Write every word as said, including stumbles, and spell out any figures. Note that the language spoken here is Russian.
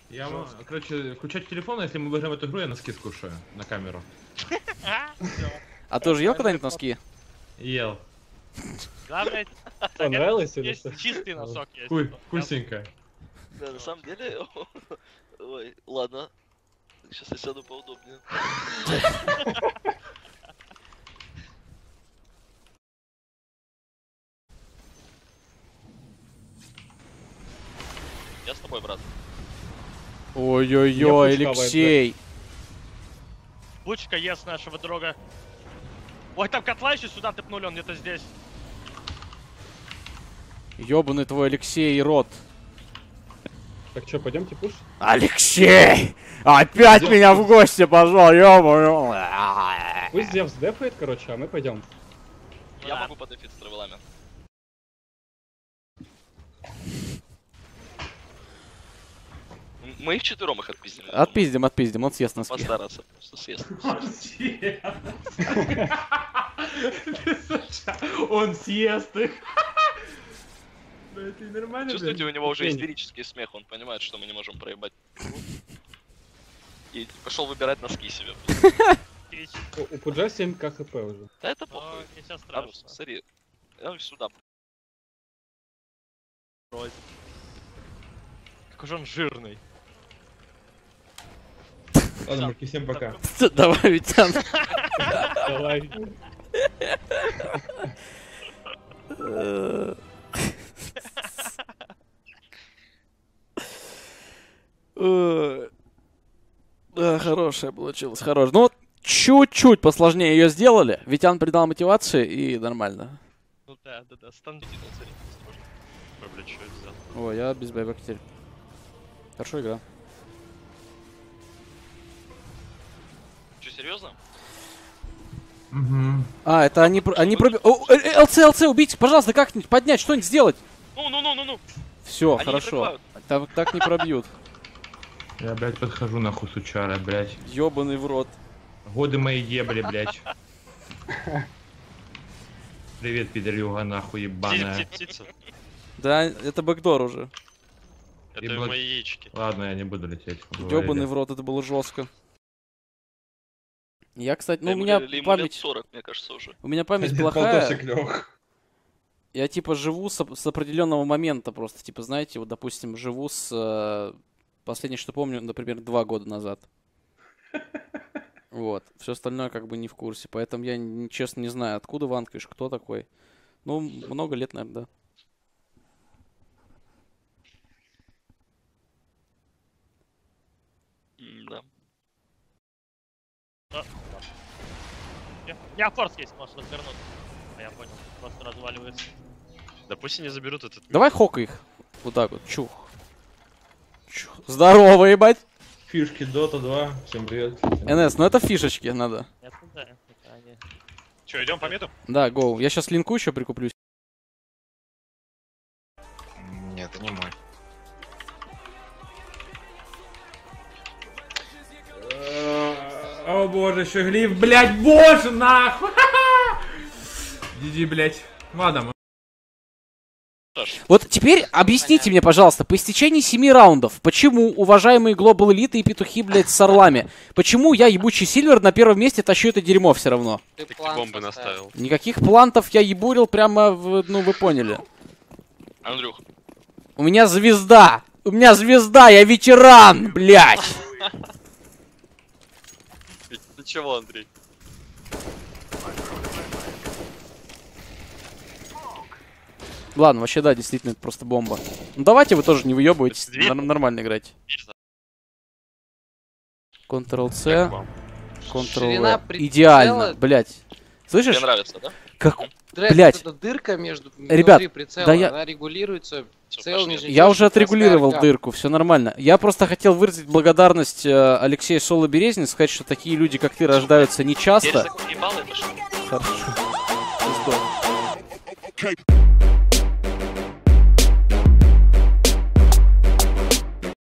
Я, короче, включать телефон, если мы выиграем эту игру, я носки скушаю на камеру. А ты уже ел когда-нибудь носки? Ел. Главное, понравилось или есть что? чистый носок есть. Вкусненько. Да, на самом деле... Ой, ладно. Сейчас я сяду поудобнее. Я с тобой, брат. Ой-ой-ой, Алексей. Бучка ест нашего друга. Ой, там котла еще сюда тыпнули, он где-то здесь. Ёбаный твой Алексей рот. Так что, пойдемте пуш? Алексей! Опять Идём. меня в гости позвал, ёбаный. Пусть Зевс дефает, короче, а мы пойдем. Я могу подефить с травелами. Мы их четвером их отпиздим. Отпиздим, отпиздим, он съест носки. Постараться просто съест. Он съест их. Это нормально. Чувствуете, у него уже истерический смех, он понимает, что мы не можем проебать. И пошел выбирать носки себе. У Пуджа семь ка хп уже. Да это похуй. Сейчас Арус, страшно. смотри. Я сюда. Какой же он жирный. Ладно, мужики, всем пока. Давай, Витян. Давай. Да, хорошая получилась, хорошая. Ну вот, чуть-чуть посложнее ее сделали. Витян придал мотивации и нормально. Ну да, да, да, стандарт. Ой, блядь, что это взял? Ой, я без бэйбэк теперь. Хорошо игра. Че, серьезно? Угу. А, это они, про- они проби... О, э, э, ЛЦ, ЛЦ, убейте, пожалуйста, как-нибудь поднять, что-нибудь сделать. Ну, ну, ну, ну, ну. Все, Они не хорошо. пробивают. Так, так не пробьют. Я, блядь, подхожу нахуй, сучара, блядь. Ёбаный в рот. Годы мои ебли, блядь. Привет, пидорюга, нахуй, ебаная. Птица. Да, это бэкдор уже. Это блок- мои яички. Ладно, я не буду лететь. Ёбаный в рот, это было жестко. Я, кстати, ну у Ему меня лет- ему лет память, сорок, мне кажется, уже. у меня память плохая. Я типа живу с, оп- с определенного момента просто, типа, знаете, вот, допустим, живу с, э, последнее, что помню, например, два года назад. Вот, все остальное как бы не в курсе, поэтому я, н- честно, не знаю, откуда Ванквиш, кто такой. Ну, много лет, наверное, да. Да. У меня форс есть, можешь развернуть. А я понял, просто разваливается. Да пусть они заберут этот... Давай хокай их. Вот так вот, чух. Чух. Здорово, ебать. Фишки Дота два, всем привет. эн эс, ну это фишечки надо. Это да, это они. Че, идем по мету? Да, гоу. Я сейчас линку еще прикуплюсь. Нет, это не мой. О боже, еще глиф, блядь, боже, нахуй! Диди, блядь. Ладно, Вот теперь объясните мне, пожалуйста, по истечении семи раундов, почему уважаемые Global Elite и петухи, блядь, с орлами, почему я, ебучий Сильвер, на первом месте тащу это дерьмо все равно? Ты Ты план бомбы поставил. наставил. Никаких плантов я ебурил прямо в... Ну, вы поняли. Андрюх, У меня звезда! У меня звезда! Я ветеран, блядь! ты чего, Андрей? Ладно, вообще да, действительно, это просто бомба. Ну давайте вы тоже не выебываетесь, Дверь? нор- нормально играйте. Ctrl-C, Ширина Ctrl-V. прицела- Идеально, блядь. Слышишь? Тебе нравится, да? Как... Дресс, Блядь. вот эта дырка между Ребят, внутри прицела, да я- она регулируется. Всё, Цел, пошли. нижний Я чёрт, уже отрегулировал красная дырку, все нормально. Я просто хотел выразить благодарность э, Алексею Соло-Березин, сказать, что такие люди, как ты, рождаются Теперь нечасто. закуебал и пошел. Хорошо. Здорово.